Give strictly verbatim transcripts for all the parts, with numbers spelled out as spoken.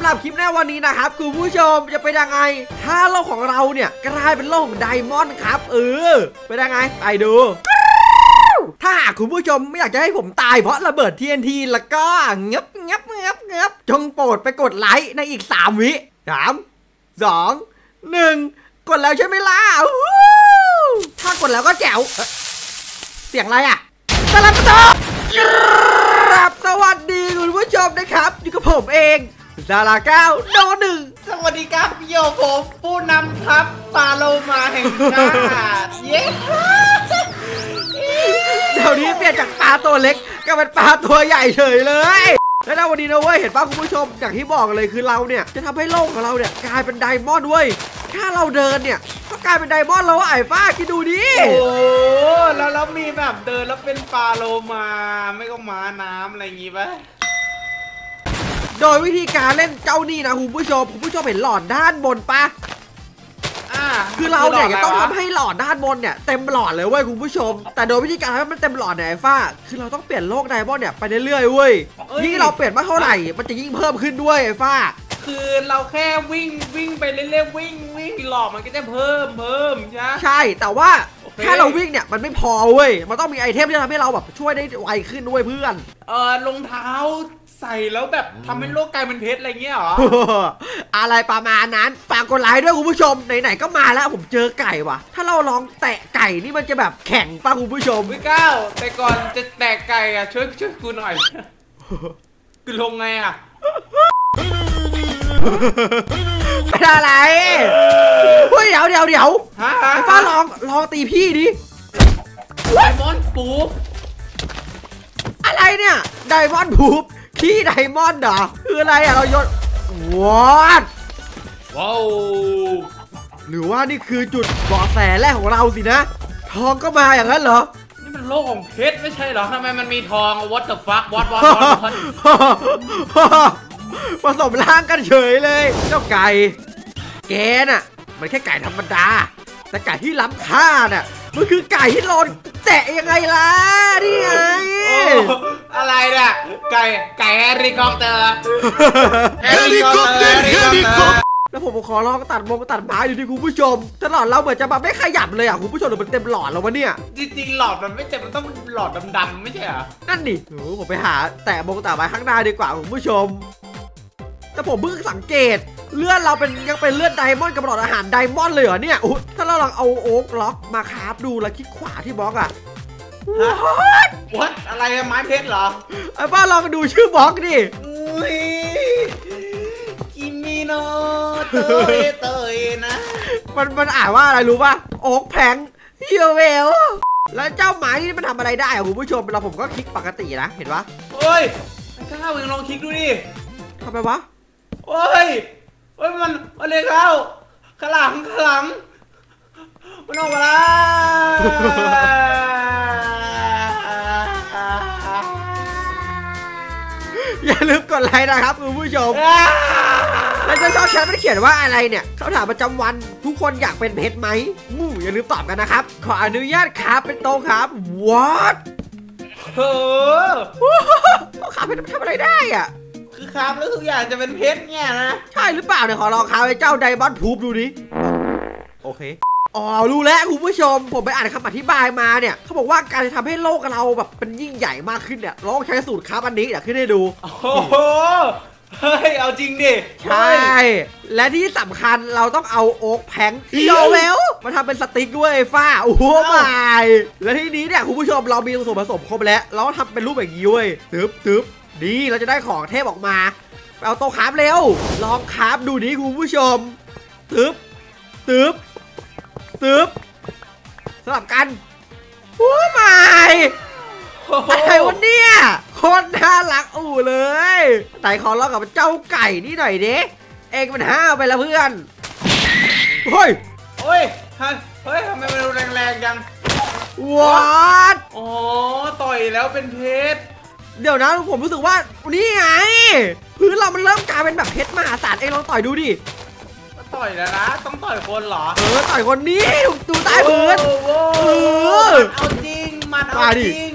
หรับคลิปในวันนี้นะครับคุณผู้ชมจะเป็นยังไงถ้าโลกของเราเนี่ยกลายเป็นโลกของไดมอนด์ครับเออเป็นยังไงไปดูถ้าหากคุณผู้ชมไม่อยากจะให้ผมตายเพราะระเบิด ที เอ็น ที แล้วก็เงียบเงียบเงียบเงียบจงโปรดไปกดไลค์ในอีกสามวิสามสองหนึ่งกดแล้วใช่ไหมล่ะถ้ากดแล้วก็แจ๋วเสียงอะไรอ่ะตะลับตะครับสวัสดีคุณผู้ชมนะครับอยู่กับผมเองดาราเก้าโดหนึ่งสวัสดีครับโยผมผู้นำทัพปาโลมาแห่งชาติเย้เดี๋ยวนี้เปลี่ยนจากปลาตัวเล็กกลายเป็นปลาตัวใหญ่เฉยเลยและในวันนี้นะเว้ยเห็นป่ะคุณผู้ชมอย่างที่บอกเลยคือเราเนี่ยจะทำให้โลกของเราเนี่ยกลายเป็นไดมอนด์เว้ยถ้าเราเดินเนี่ยก็กลายเป็นไดมอนด์แล้วไอ้ฟ้าคิดดูดิโอ้แล้วเรามีแบบเดินแล้วเป็นปลาโลมาไม่ก็ม้าน้ำอะไรอย่างงี้ป่ะโดยวิธีการเล่นเจ้านี่นะคุณผู้ชมคุณผู้ชมเห็นหลอดด้านบนปะคือเราเนี่ยจะต้องทำให้หลอดด้านบนเนี่ยเต็มหลอดเลยเว้ยคุณผู้ชมแต่โดยวิธีการให้มันเต็มหลอดเนี่ยไอ้ฟ้าคือเราต้องเปลี่ยนโลกไดมอนด์เนี่ยไปเรื่อยๆเว้ยยิ่งเราเปลี่ยนมากเท่าไหร่มันจะยิ่งเพิ่มขึ้นด้วยไอ้ฟ้าคือเราแค่วิ่งวิ่งไปเรื่อยๆวิ่งวิ่งหลอดมันก็จะเพิ่มเพิ่มใช่ใช่แต่ว่าแค่เราวิ่งเนี่ยมันไม่พอเว้ยมันต้องมีไอเทมที่ทำให้เราแบบช่วยได้ไวขึ้นด้วยเพื่อนเออรองเท้าใส่แล้วแบบทำให้โลกกลายเป็นเพชรอะไรเงี้ยหรออะไรประมาณนั้นฝากกดไลค์ด้วยคุณผู้ชมไหนๆก็มาแล้วผมเจอไก่ว่ะถ้าเราลองแตะไก่นี่มันจะแบบแข็งป่ะคุณผู้ชมพี่ก้าวแต่ก่อนจะแตะไก่อ่ะช่วยช่วยกูหน่อยคือลงไงอ่ะเป็นอะไรเฮ้ยเดี๋ยวเดี๋ยวเดี๋ยวไอ้ฟ้าลองลองตีพี่ดิไดมอนด์ปูอะไรเนี่ยไดมอนด์ปูขี้ไดมอนด์เหรอคืออะไรอ่ะเราโยนวัดว้าวหรือว่านี่คือจุดเบาะแสแรกของเราสินะทองก็มาอย่างนั้นเหรอนี่มันโลกของเพชรไม่ใช่เหรอทำไมมันมีทอง what the fuck what what what ผสมร่างกันเฉยเลยเจ้าไก่แกน่ะมันแค่ไก่ธรรมดาแต่ไก่ที่ล้ำค่าน่ะมันคือไก่ที่โดนแตะยังไงล่ะนี่ไงอะไรเนี่ยไก่ไก่แฮร์รี่คอปเตอร์แฮร์รี่คอปเตอร์แฮร์รี่คอปเตอร์แล้วผมขอลองตัดมงตัดไม้ดูดิคุณผู้ชมตลอดเราเหมือนจะมาไม่ขยับเลยอ่ะคุณผู้ชมมันเต็มหลอดแล้ววะเนี่ยจริงๆหลอดมันไม่เต็มมันต้องหลอดดำๆไม่ใช่เหรอนั่นดิโอ้ผมไปหาแตะมงตัดไม้ข้างหน้าดีกว่าคุณผู้ชมแต่ผมเพิ่งสังเกตเลือดเราเป็นยังเป็นเลือดไดมอนด์กับหลอดอาหารไดมอนด์เลยเหรอเนี่ยถ้าเราลองเอาโอ๊กล็อกมาคราฟดูแล้วคลิกขวาที่บล็อกอะวัดอะไรไม้เพชรเหรอไอ้ป้าลองดูชื่อบล็อกดิกิมิโนเตยเตยนะมันมันอ่านว่าอะไรรู้ป่ะโอ๊กแพงเฮียเวลแล้วเจ้าหมาที่มันทำอะไรได้อะคุณผู้ชมเราผมก็คลิกปกตินะเห็นปะเฮ้ยไอ้ข้าวมึงลองคลิกดูดิทำไมวะโอ้ยโอ้ยมันอะไรเข้าขลังขลังมันออกมาแล้วอย่าลืมกดไลค์นะครับคุณผู้ชมแล้วจะชอบแชทมันเขียนว่าอะไรเนี่ยเขาถามประจำวันทุกคนอยากเป็นเพชรไหมมู่อย่าลืมตอบกันนะครับขออนุญาตครับเป็นโต๊ะครับ what เฮ้อโต๊ะครับเป็นทำอะไรได้อ่ะคือครับแล้วทุกอย่างจะเป็นเพชรเนี่ยนะใช่หรือเปล่าเนี่ยขอลองคาไอ้เจ้าไดมอนด์พูบดูดิโอเคอ๋อรู้แล้วคุณผู้ชมผมไปอ่านคำอธิบายมาเนี่ยเขาบอกว่าการจะทำให้โลกเราแบบเป็นยิ่งใหญ่มากขึ้นเนี่ยลองใช้สูตรครับอันนี้เดี๋ยวขึ้นให้ดูโอ้โหเฮ้ยเอาจริงดิใช่และที่สำคัญเราต้องเอาโอ๊กแพงโยเวลมาทำเป็นสติ๊กด้วยฟ้าโอ้โหไม่และที่นี้เนี่ยคุณผู้ชมเรามีส่วนผสมครบแล้วเราทำเป็นรูปแบบนี้เว้ยตึ๊บตึ๊บดีเราจะได้ของเทพออกมาเอาโต๊ะคราฟเร็วลองคราฟดูดิคุณผู้ชมตึ๊บตึ๊บตึ๊บสลับกันโอ้ไม่อะไรวะเนี่ยโคตรน่ารักอู่เลยแต่ขอลองกับเจ้าไก่นี่หน่อยดิเองมันห้าวไปแล้วเพื่อนเฮ้ยเฮ้ยเฮ้ยทำไมมันแรงๆจังวัดอ๋อต่อยแล้วเป็นเพชรเดี๋ยวนะผมรู้สึกว่านี่ไงพื้นเรามันเริ่มกลายเป็นแบบเพชรมหาศาลเองลองต่อยดูดิต่อยแล้วนะต้องต่อยคนเหรอเออต่อยคนนี้ดูใต้พื้นเออเอาจริงมันเอาจริง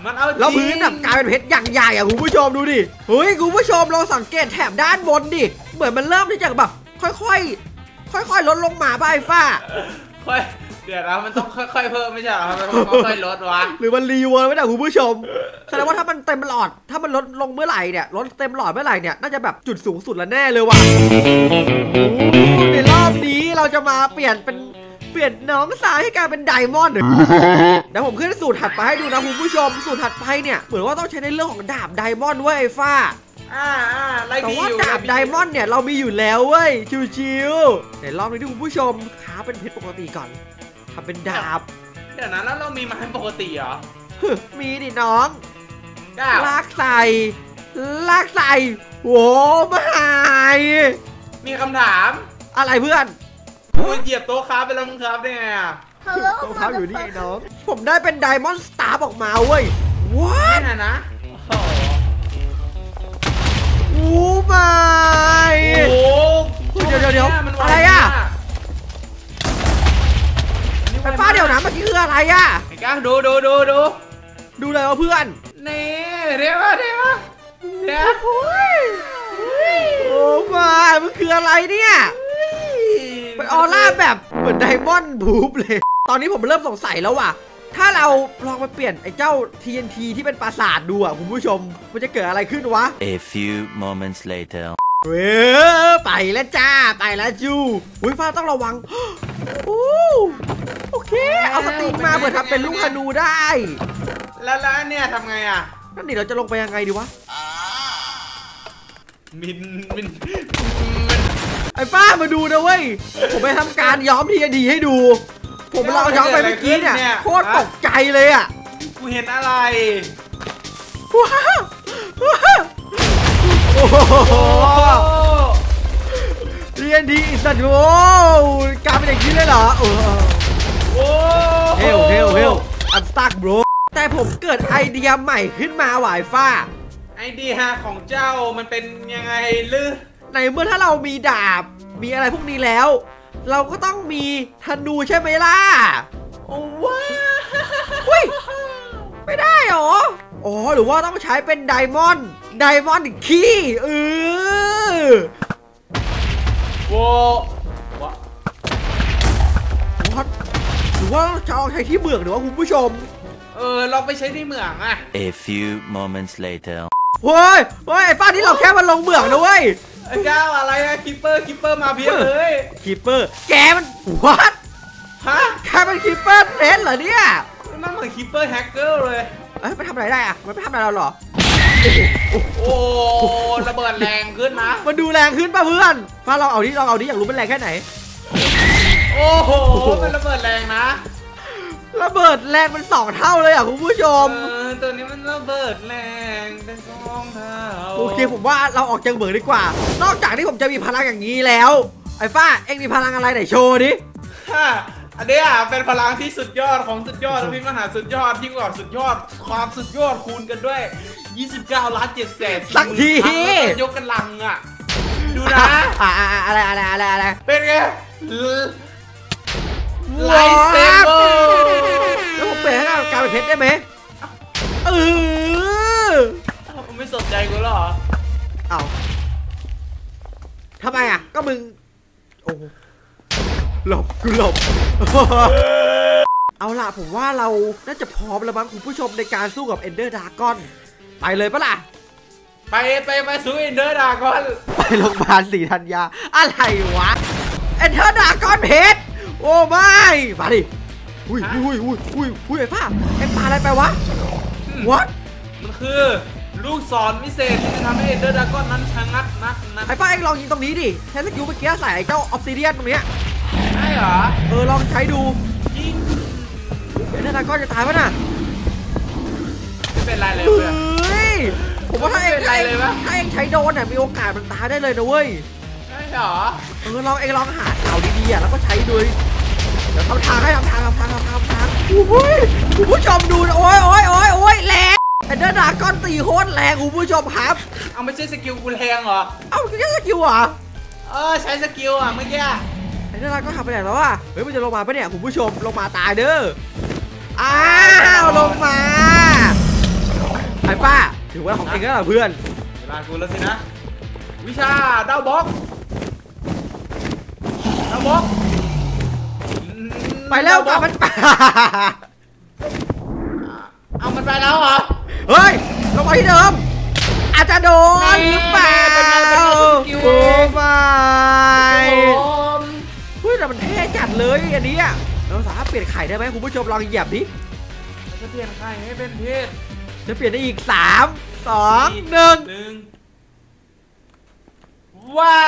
มันเอาแล้วพื้นแบบกลายเป็นเพชรอย่างใหญ่อะคุณผู้ชมดูดิเฮ้ยคุณผู้ชมลองสังเกตแถบด้านบนดิเหมือนมันเริ่มที่จะแบบค่อยๆค่อยๆลดลงมาป่ะไอ้ฟ้าค่อยเดี๋ยวนะมันต้องค่อยๆเพิ่มไม่ใช่เหรอมันค่อยๆลดวะหรือมันรีเวิร์สไม่ได้คุณผู้ชมแสดงว่าถ้ามันเต็มหลอดถ้ามันลดลงเมื่อไหร่เนี่ยลดเต็มหลอดเมื่อไหร่เนี่ยน่าจะแบบจุดสูงสุดแล้วแน่เลยว่ะในรอบนี้เราจะมาเปลี่ยนเป็นเปลี่ยนน้องสาวให้กลายเป็นไดมอนด์เดี๋ยวผมขึ้นสูตรถัดไปให้ดูนะคุณผู้ชมสูตรถัดไปเนี่ยเหมือนว่าต้องใช้ในเรื่องของดาบไดมอนด์เว้ยไอ้ฟ้าอ่าอ่าแต่ว่าดาบไดมอนด์เนี่ยเรามีอยู่แล้วเว้ยชิวๆแต่รอบนี้ที่คุณผู้ชมขาเป็นเพชรปกติก่อนทำเป็นดาบเดี๋ยวนะแล้วเรามีไม้ปกติเหรอมีดิน้องลากใส่ลากใส่โว้ไม่หายมีคำถามอะไรเพื่อนกูเหยียบโต๊ะค้าไปแล้วมึงครับได้ไงอ่ะโต๊ะค้าอยู่นี่ไอ้น้องผมได้เป็นไดมอนด์สตาร์ออกมาเว้ยว้าน่ะนะโอ้ไม่โอ้เดี๋ยวเดี๋ยวเดี๋ยวอะไรอ่ะไอ้ฟ้าเดี๋ยวนะเมื่อกี้คืออะไรอ่ะไอ้ก้าดูดูดูดูดูเลยวะเพื่อนนี่เดี๋ยวเดี๋ยวเดี๋ยวโอ้มามันคืออะไรเนี่ยเป็นออร่าแบบเหมือนไดมอนด์บู๊บเลยตอนนี้ผมเริ่มสงสัยแล้วว่ะถ้าเราลองไปเปลี่ยนไอ้เจ้า ที เอ็น ที ที่เป็นปราสาทดูอ่ะคุณผู้ชมมันจะเกิดอะไรขึ้นวะ A few moments later เว้ยไปแล้วจ้าไปแล้วจูอุ้ยฟ้าต้องระวังโอ้โอเคเอาสติ๊กมาเผื่อทำเป็นลูกธนูได้แล้วแล้วเนี่ยทำไงอ่ะนั่นดิเราจะลงไปยังไงดีวะมินมินไอ้ป้ามาดูนะเว้ยผมไปทำการย้อมทีดีให้ดูผมลองย้อมไปเมื่อกี้เนี่ยโคตรตกใจเลยอ่ะกูเห็นอะไรว้าวโอ้โหเรียนดีอีสัตว์โอ้การเป็นอย่างนี้เลยเหรอโอ้โหเฮลเฮลเฮลอันสตาร์กบรแต่ผมเกิดไอเดียใหม่ขึ้นมาหวายฟ้าไอเดียของเจ้ามันเป็นยังไงลือในเมื่อถ้าเรามีดาบมีอะไรพวกนี้แล้วเราก็ต้องมีธนูใช่ไหมล่ะโอ้ว้าไม่ได้หรออ๋อหรือว่าต้องใช้เป็นไดมอนด์ไดมอนด์คีย์เออโว้วะหรือว่าจะเอาใช้ที่เมืองหรือว่าคุณผู้ชมเออลองไปใช้ที่เมืองอะ A few moments later เฮ้ยเฮ้ยไอ้ฟ้าที่เราแค่มันลงเมืองนะเว้ยไอ้ก้าวอะไรอะคิปเปอร์คิปเปอร์มาเพียบเลยคิปเปอร์แกมันวัดฮะแกเป็นคิปเปอร์เทรนเหรอเนี่ยมันเหมือนคิปเปอร์แฮกเกอร์เลยเอ้ยไปทำอะไรได้อะมันไปทำอะไรเราหรอโอ้ระเบิดแรงขึ้นนะมันดูแรงขึ้นป่ะเพื่อนฟ้าเราเอาดิลองเอาดิอยากรู้มันแรงแค่ไหนโอ้โหมันระเบิดแรงนะระเบิดแรงเป็นสองเท่าเลยอ่ะคุณผู้ชมตัวนี้มันระเบิดแรงเป็นสองเท่าโอเคผมว่าเราออกจากเมืองดีกว่านอกจากที่ผมจะมีพลังอย่างนี้แล้วไอ้ฟ้าเอ็งมีพลังอะไรไหนโชว์ดิอันนี้อ่ะเป็นพลังที่สุดยอดของสุดยอดพี่มหาสุดยอดที่กว่าสุดยอดความสุดยอดคูณกันด้วยยี่สิบเก้าล้านเจ็ดแสนสักทียกกันลังอ่ะดูนะอ่าอะไรอะไรอะไรอะไรเป็นไงไลท์เซเบอร์แล้วผมเปลี่ยนให้กลายเป็นเพชรได้ไหมเออไม่สนใจกูหรอเอาทำไมอ่ะก็มึงโอ้หลบกูหลบเอาล่ะผมว่าเราน่าจะพร้อมแล้วมั้งคุณผู้ชมในการสู้กับเอนเดอร์ดากอนไปเลยปะล่ะไปไปไปสู้เอนเดอร์ดากอนไปโรงพยาบาลศรีธัญญาอะไรวะเอนเดอร์ดากอนเพชรโอ้ไม่มาดิอุ้ยอุ้ยอุ้ยอุ้ยอุ้ยไอ้ป้าไอ้ปลาอะไรไปวะวัดมันคือลูกศรวิเศษที่จะทำให้เอนเดอร์ดากอนนั้นชะงักนักนะไอ้ป้าเอ็งลองยิงตรงนี้ดิใช้สกิลเมื่อกี้ใส่ไอ้เจ้าออฟซิเดียนตรงเนี้ยใช่เหรอเออลองใช้ดูยิงเอนเดอร์ดากอนจะตายปะน่ะไม่เป็นไรเลยเพื่อนผมว่าถ้าเอ็งถ้าเอ็งใช้โดนเนี่ยมีโอกาสมันตายได้เลยนะเว้ยใช่เหรอเออลองเอ็งลองหาเต่าดีๆอ่ะแล้วก็ใช้ดูเดี๋ยวทำทางให้ทำทางทำทางทำทางทางอุ้ยคุณผู้ชมดูโอ้ยโอ้ยโอ้ยโอ้ยแรงเอนเดอร์ดากอนตีโคตรแรงคุณผู้ชมครับเอาไม่ใช่สกิลกูแรงเหรอเอาไม่ใช่สกิลเหรอเออใช้สกิลอ่ะเมื่อกี้เอนเดอร์ดากอนทำไปไหนแล้วอ่ะเฮ้ยมันจะลงมาปะเนี่ยคุณผู้ชมลงมาตายเด้ออ้าวลงมาอ้ป้าถือว่าของเองก็แล้วเพื่อนเวลากูแล้วสินะวิชาดาวบล็อกดาวบล็อกอืมไปแล้วกลับมันเอามันไปแล้วเหรอเฮ้ยลงมาที่เดิมอาจจะโดนหรือเปล่าเป็นไงเป็นไงสกิลโอ้เองไม่ผมเฮ้ยแต่มันเท่จัดเลยอันนี้อะเราสามารถเปลี่ยนไข่ได้ไหมคุณผู้ชมลองเหยียบดิจะเปลี่ยนใครให้เป็นเพศจะเปลี่ยนได้อีกสามสองหนึ่งหนึ่งว้า